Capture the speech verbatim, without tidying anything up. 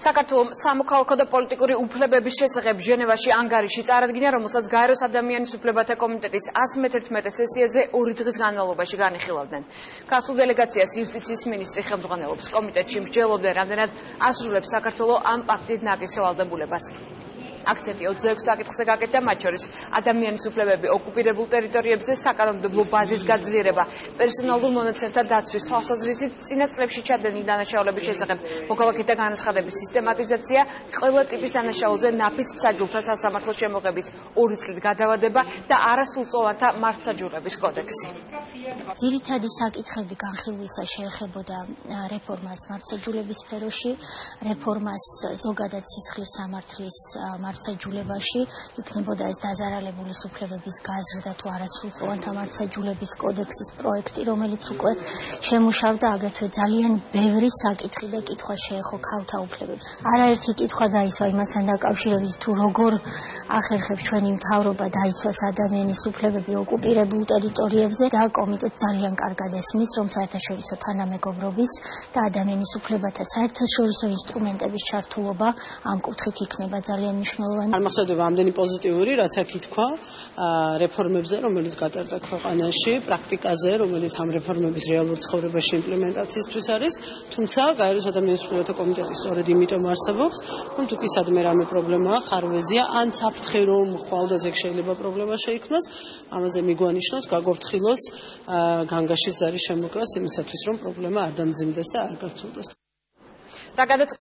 საქართველოს სამოქალაქო და პოლიტიკური უფლებების შესახებ ჟენევაში ანგარიში წარადგინა, რომელსაც გაერო-ს ადამიანის უფლებათა კომიტეტის ას მეთერთმეტე სესიაზე ორი დღის განმავლობაში განხილავდნენ. ქართულ დელეგაციას იუსტიციის მინისტრი ხელმძღვანელობს. კომიტეტში მსჯელობდნენ, რამდენად ასრულებს საქართველოს ამ პაქტით ნაკისრ ვალდებულებას. აქცენტი ოცდაექვსი საკითხზე გაკეთდა, მათ შორის ადამიანის უფლებები ოკუპირებულ ტერიტორიებზე, საკანონმდებლო ბაზის გაძლიერება, პერსონალურ მონაცემთა დაცვის თვალსაზრისით, წინა წლებში ჩადენილი დანაშაულების შესახებ მოქალაქეთა განაცხადების სისტემატიზაცია, ყველა ტიპის დანაშაულზე ნაფიც მსაჯულთა სასამართლო შემოღების ორი წლით გადავადება და არასრულწლოვანთა მართლმსაჯულების კოდექსი. ძირითადი საკითხები განხილვისა შეეხებოდა რეფორმას მართლმსაჯულების სფეროში, რეფორმას ზოგადად სისხლის სამართლის მართლმსაჯულებაში, იქნებოდა ეს დაზარალებული უფლებების გაზრდა თუ არასრულწლოვანთა მართლმსაჯულების კოდექსის პროექტი, რომელიც უკვე შემუშავდა, აგრეთვე ძალიან ბევრი საკითხი და კითხვა შეეხო ქალთა უფლებებს. არაერთი კითხვა დაისვა იმასთან დაკავშირებით, თუ როგორ ახერხებს ჩვენი მთავრობა დაიცვას ადამიანის უფლებები ოკუპირებულ ტერიტორიებზე და კომიტეტს ძალიან კარგად ესმის, რომ საერთაშორისო თანამეგობრობის და ადამიანის უფლებათა საერთაშორისო ინსტრუმენტების ჩართულობა ამ კუთხით იქნება ძალიან მნიშვნელოვანი. აღმოსავლება ამდენი პოზიტიური, რაც აქ ითქვა, რეფორმებზე, რომელიც გატარდა ქვეყანაში, პრაქტიკაზე, რომელიც ამ რეფორმების რეალურ ცხოვრებაში იმპლემენტაციისთვის არის, თუმცა გაერო-ს ადამიანის უფლებათა კომიტეტი სწორედ იმიტომ არსებობს, რომ თუ კი სადმე რამე პრობლემაა, ხარვეზია, ან საფრთხე რომ ხვალდაზე შეიძლება პრობლემა შეიქმნას, ამაზე მიგვანიშნოს, გაგვაფრთხილოს განგაშის ზარის შემოკრას იმისათვის, რომ პრობლემა არ დამძიმდეს და არ გავრცელდეს.